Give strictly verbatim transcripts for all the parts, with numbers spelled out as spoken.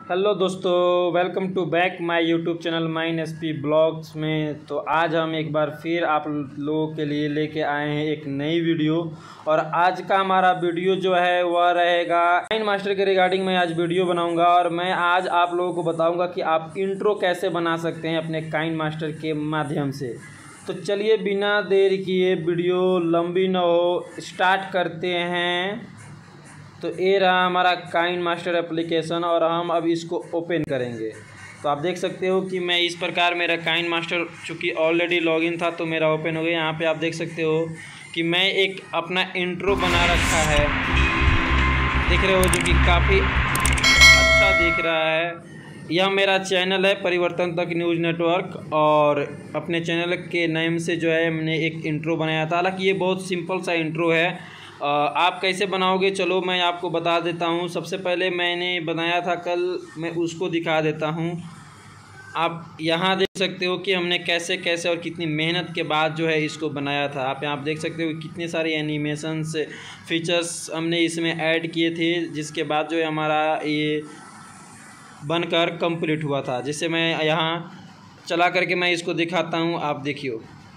Hello दोस्तों, welcome to back my YouTube channel माइन S P blogs में। तो आज हम एक बार फिर आप लोगों के लिए लेके आए हैं एक नई वीडियो। और आज का हमारा वीडियो जो है वह रहेगा काइन मास्टर के रिगार्डिंग। मैं आज वीडियो बनाऊंगा और मैं आज आप लोगों को बताऊंगा कि आप इंट्रो कैसे बना सकते हैं अपने काइन मास्टर के माध्यम से। तो चलिए बिना देर किए, वीडियो लंबी न हो, स्टार्ट करते हैं। तो ये रहा हमारा काइन मास्टर एप्लीकेशन और हम अब इसको ओपन करेंगे। तो आप देख सकते हो कि मैं इस प्रकार मेरा काइन मास्टर चूँकि ऑलरेडी लॉगिन था तो मेरा ओपन हो गया। यहाँ पे आप देख सकते हो कि मैं एक अपना इंट्रो बना रखा है, देख रहे हो, जो कि काफ़ी अच्छा दिख रहा है। यह मेरा चैनल है परिवर्तन तक न्यूज़ नेटवर्क, और अपने चैनल के नेम से जो है मैंने एक इंट्रो बनाया था। हालांकि ये बहुत सिंपल सा इंट्रो है। आप कैसे बनाओगे चलो मैं आपको बता देता हूँ। सबसे पहले मैंने बनाया था कल, मैं उसको दिखा देता हूँ। आप यहाँ देख सकते हो कि हमने कैसे कैसे और कितनी मेहनत के बाद जो है इसको बनाया था। आप यहाँ देख सकते हो कितने सारे एनिमेशंस फीचर्स हमने इसमें ऐड किए थे, जिसके बाद जो है हमारा ये बनकर कंप्लीट हुआ था। जिससे मैं यहाँ चला करके मैं इसको दिखाता हूँ, आप देखिए।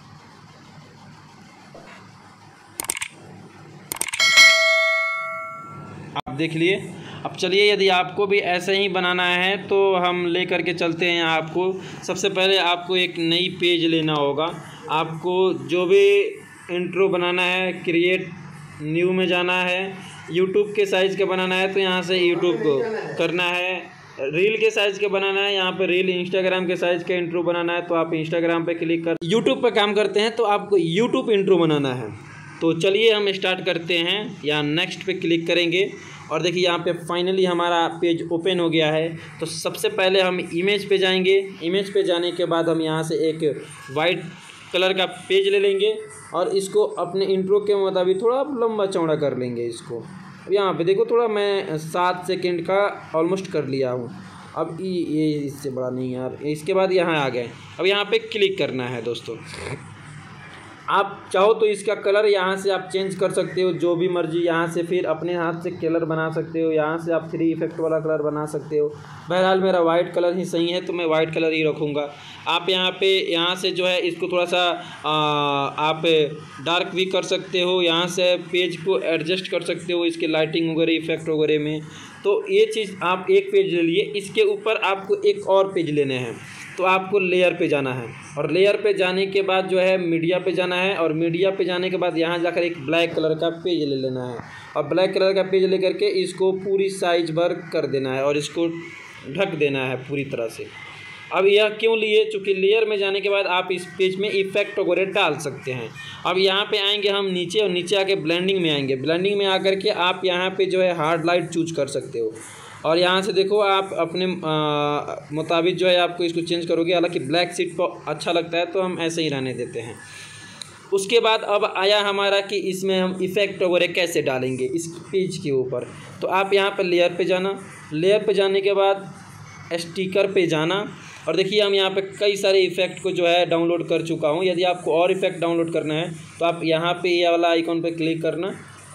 आप देख लिए। अब चलिए, यदि आपको भी ऐसे ही बनाना है तो हम ले करके चलते हैं। आपको सबसे पहले आपको एक नई पेज लेना होगा। आपको जो भी इंट्रो बनाना है, क्रिएट न्यू में जाना है। यूट्यूब के साइज़ का बनाना है तो यहाँ से यूट्यूब को करना है। रील के साइज़ का बनाना है, यहाँ पे रील। इंस्टाग्राम के साइज़ का इंट्रो बनाना है तो आप इंस्टाग्राम पे क्लिक कर यूट्यूब पे काम करते हैं तो आपको यूट्यूब इंट्रो बनाना है। तो चलिए हम स्टार्ट करते हैं। यहाँ नेक्स्ट पे क्लिक करेंगे और देखिए यहाँ पे फाइनली हमारा पेज ओपन हो गया है। तो सबसे पहले हम इमेज पे जाएंगे। इमेज पे जाने के बाद हम यहाँ से एक वाइट कलर का पेज ले लेंगे और इसको अपने इंट्रो के मुताबिक थोड़ा लंबा चौड़ा कर लेंगे इसको। अब यहाँ पे देखो, थोड़ा मैं सात सेकेंड का ऑलमोस्ट कर लिया हूँ। अब ये इससे बड़ा नहीं यार। इसके बाद यहाँ आ गए। अब यहाँ पे क्लिक करना है दोस्तों। आप चाहो तो इसका कलर यहाँ से आप चेंज कर सकते हो, जो भी मर्जी। यहाँ से फिर अपने हाथ से कलर बना सकते हो। यहाँ से आप थ्री इफेक्ट वाला कलर बना सकते हो। बहरहाल मेरा वाइट कलर ही सही है तो मैं वाइट कलर ही रखूँगा। आप यहाँ पे यहाँ से जो है इसको थोड़ा सा आ, आप डार्क भी कर सकते हो। यहाँ से पेज को एडजस्ट कर सकते हो इसके लाइटिंग वगैरह, इफेक्ट वगैरह में। तो ये चीज़ आप एक पेज ले लिए। इसके ऊपर आपको एक और पेज लेने हैं तो आपको लेयर पे जाना है। और लेयर पे जाने के बाद जो है मीडिया पे जाना है। और मीडिया पे जाने के बाद यहाँ जाकर एक ब्लैक कलर का पेज ले लेना है। और ब्लैक कलर का पेज लेकर के इसको पूरी साइज भर कर देना है और इसको ढक देना है पूरी तरह से। अब यह क्यों लिए? चूँकि लेयर में जाने के बाद आप इस पेज में इफेक्ट वगैरह डाल सकते हैं। अब यहाँ पे आएंगे हम नीचे, और नीचे आके ब्लेंडिंग में आएंगे। ब्लेंडिंग में आकर के आप यहाँ पे जो है हार्ड लाइट चूज कर सकते हो। और यहाँ से देखो आप अपने मुताबिक जो है आपको इसको चेंज करोगे। हालांकि ब्लैक सीट पर अच्छा लगता है तो हम ऐसे ही रहने देते हैं। उसके बाद अब आया हमारा कि इसमें हम इफ़ेक्ट वगैरह कैसे डालेंगे इस पेज के ऊपर। तो आप यहाँ पर लेयर पे जाना। लेयर पे जाने के बाद स्टिकर पे जाना। और देखिए हम यहाँ पे कई सारे इफ़ेक्ट को जो है डाउनलोड कर चुका हूँ। यदि आपको और इफ़ेक्ट डाउनलोड करना है तो आप यहाँ पे ये वाला आइकॉन पे क्लिक करना।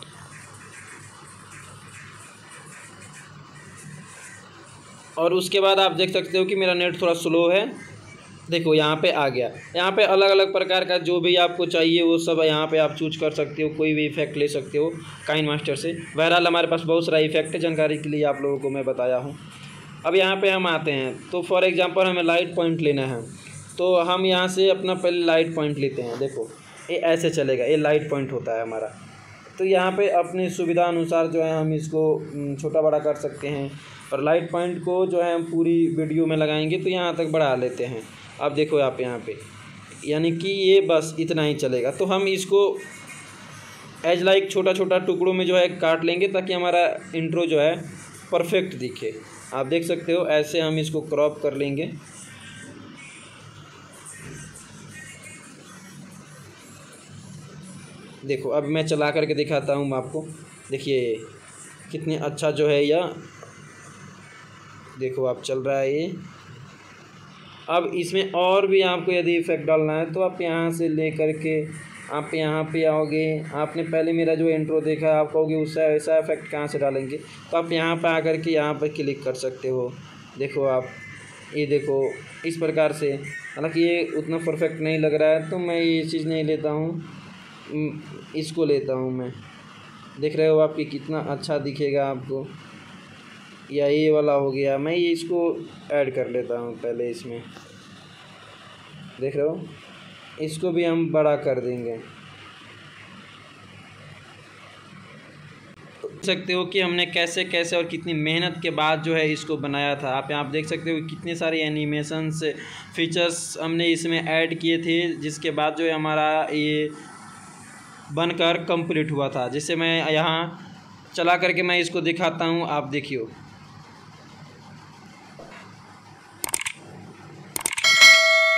और उसके बाद आप देख सकते हो कि मेरा नेट थोड़ा स्लो है। देखो यहाँ पे आ गया। यहाँ पे अलग अलग प्रकार का जो भी आपको चाहिए वो सब यहाँ पे आप चूज कर सकते हो। कोई भी इफेक्ट ले सकते हो काइन मास्टर से। बहरहाल हमारे पास बहुत सारा इफेक्ट है, जानकारी के लिए आप लोगों को मैं बताया हूँ। अब यहाँ पे हम आते हैं तो फॉर एग्जांपल हमें लाइट पॉइंट लेना है तो हम यहाँ से अपना पहले लाइट पॉइंट लेते हैं। देखो ये ऐसे चलेगा, ये लाइट पॉइंट होता है हमारा। तो यहाँ पे अपनी सुविधा अनुसार जो है हम इसको छोटा बड़ा कर सकते हैं। और लाइट पॉइंट को जो है हम पूरी वीडियो में लगाएंगे तो यहाँ तक बढ़ा लेते हैं। अब देखो आप यहाँ पे, यानी कि ये बस इतना ही चलेगा। तो हम इसको एज लाइक छोटा छोटा टुकड़ों में जो है काट लेंगे ताकि हमारा इंट्रो जो है परफेक्ट दिखे। आप देख सकते हो ऐसे हम इसको क्रॉप कर लेंगे। देखो अब मैं चला करके दिखाता हूँ आपको। देखिए कितने अच्छा जो है यह, देखो आप चल रहा है ये। अब इसमें और भी आपको यदि इफेक्ट डालना है तो आप यहाँ से ले करके आप यहाँ पे आओगे। आपने पहले मेरा जो इंट्रो देखा है, आप कहोगे उससे ऐसा इफेक्ट कहाँ से डालेंगे, तो आप यहाँ पे आकर के यहाँ पर क्लिक कर सकते हो। देखो आप, ये देखो इस प्रकार से। हालांकि ये उतना परफेक्ट नहीं लग रहा है तो मैं ये चीज़ नहीं लेता हूँ, इसको लेता हूँ मैं। देख रहे हो आप कि कितना अच्छा दिखेगा आपको। या ये वाला हो गया, मैं ये इसको ऐड कर लेता हूँ पहले इसमें। देख रहे हो, इसको भी हम बड़ा कर देंगे। देख सकते हो कि हमने कैसे कैसे और कितनी मेहनत के बाद जो है इसको बनाया था। आप यहाँ देख सकते हो कितने सारे एनिमेशंस फीचर्स हमने इसमें ऐड किए थे, जिसके बाद जो है हमारा ये बनकर कंप्लीट हुआ था। जिससे मैं यहाँ चला करके मैं इसको दिखाता हूँ, आप देखियो।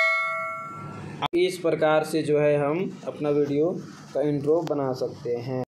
इस प्रकार से जो है हम अपना वीडियो का इंट्रो बना सकते हैं।